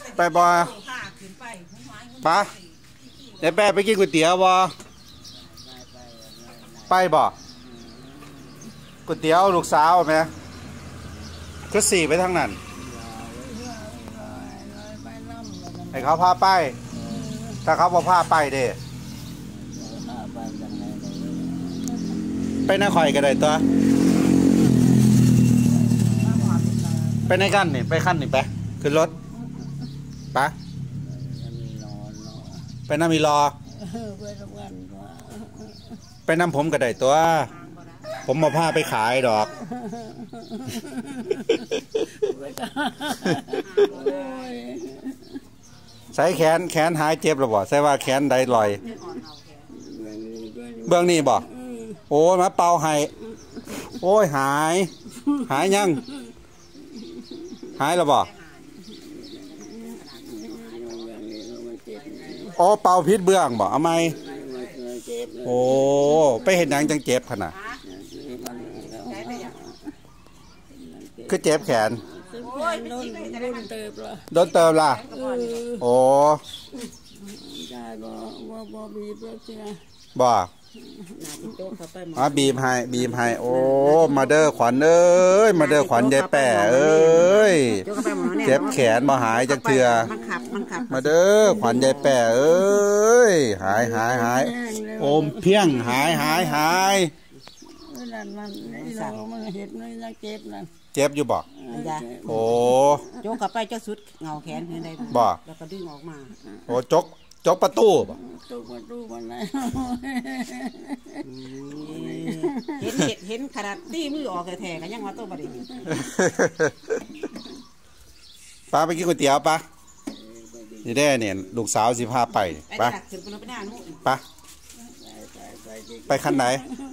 ไปบ่ปะยายแป้ไปกินก๋วยเตี๋ยวบ่ไปบ่ก๋วยเตี๋ยวลูกสาวไหมก็สี่ไปทางนั้นให้เขาพาไปถ้าเขาบอกพาไปเด้ไปหน้าข่อยก็ได้ตัวไปในขั้นนี่ไปขั้นนี่ไปขึ้นรถปะไปน้ำมีรอไปน้ำผมก็ได้ตัวผมมาผ้าไปขายดอกใส่แขนหายเจ็บหรือบ่ใส่ว่าแขนได้ลอยเบื้องนี้บ่โอ้ยมาเป่าให้โอ้ยหายยังหายแล้วบ่โอ้เป่าพิษเบื้องบ่เอาไหมโอ้ไปเห็นหนังจังเจ็บขนาดคือเจ็บแขนโดนเติมล่ะโอ้บ่บีบให้โอ้มาเด้อขวัญเอ้ยมาเด้อขวัญยายแป่เอ้ยเจ็บแขนมาหายจากเถื่อมาเด้อขวัญยายแป่เอ้ยหายโอมเพียงหายเจ็บอยู่บ่โอ้โจกกลับไปเจ้าสุดเงาแขนเห็นได้บ่แล้วก็ดึงออกมาโอ้จกประตูบ่จกประตูมันไหนเห็นขนาดตีมือออกแท้ๆกันยังว่าตัวบริเวณป้าไปกินก๋วยเตี๋ยวป้านี่ได้เนี่ยลูกสาวสิพาไปป้าป้าไปคันไหน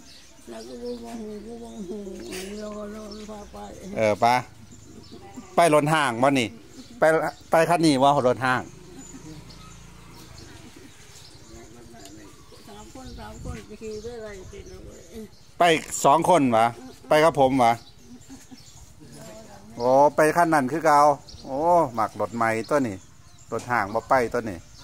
ป้าไปรถห้างบ่นี่ไปคันนี้ว่ารถห้างไป2 คนวะไปกับผมวะโอ้ไปขั้นนั้นคือเก่าโอ้หมักรถใหม่ตัวนี้รถห่างมาไปตัวนี้